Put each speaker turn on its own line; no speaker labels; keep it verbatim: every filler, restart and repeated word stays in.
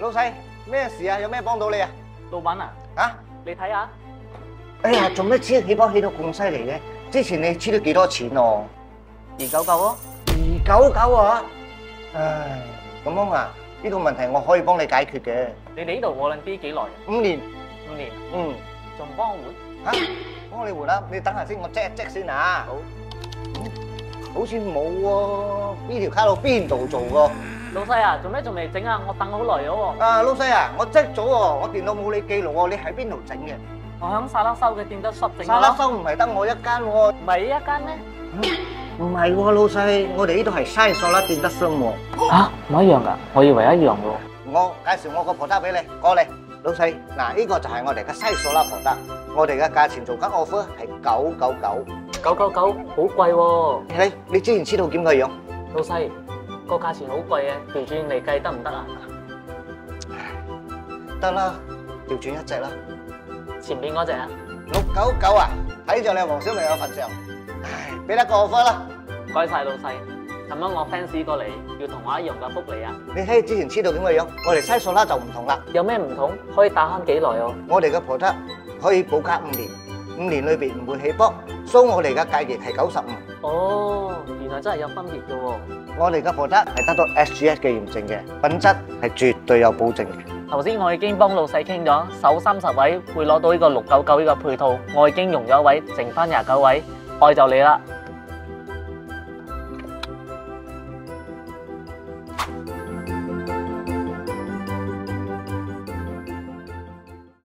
老細，咩事啊？有咩幫到你啊？
老闆啊，
啊？
你睇下，
哎呀，做咩黐起包起到咁犀利嘅？之前你黐咗幾多錢哦？
二九九咯。
二九九啊？唉，咁樣啊？呢個問題我可以幫你解決嘅。
你哋呢度我諗啲幾耐啊？
五年。
五年，
嗯。
仲唔幫我換？
嚇？幫你換啦，你等下先，我 check 一 check 先啊。好。好似冇喎，呢條卡路邊度做㗎？
老細啊，做咩仲未整啊？我等好耐咗喎。
啊，老細啊，我 check 咗喎，我電腦冇你記錄喎，你喺邊度整嘅？
我響沙拉收嘅店得濕整
沙拉收唔係得我一間喎。
唔係一間咩？
唔係喎，老細，我哋呢度係西索拉店得商喎。
嚇，唔一樣㗎，我以為一樣喎。
我介紹我個婆德俾你，過嚟。老細，嗱呢個就係我哋嘅西索拉婆德，我哋嘅價錢做緊 offer 係九九九。
九九九好貴喎。
你你之前知道點嘅樣？
老細，個價錢好貴嘅，調轉嚟計得唔得啊？
得啦，調轉一隻啦。
前面嗰隻啊？
六九九啊，睇咗你黃小明有份上，唉，俾得個 offer啦。
唔該曬老細，咁樣我 fans 過嚟要同我一樣嘅福利啊！
你睇之前知道點嘅樣，我哋西索拉就唔同啦。
有咩唔同？可以打慳幾耐哦？
我哋嘅婆德可以保卡五年，五年裏邊唔會起波，所以我哋嘅價錢係九十五。
哦，原來真係有分別嘅喎。
我哋嘅婆德係得到 S G S 嘅驗證嘅，品質係絕對有保證嘅。
頭先我已經幫老細傾咗，首三十位會攞到呢個六九九呢個配套，我已經用咗一位，剩翻廿九位，愛就你啦。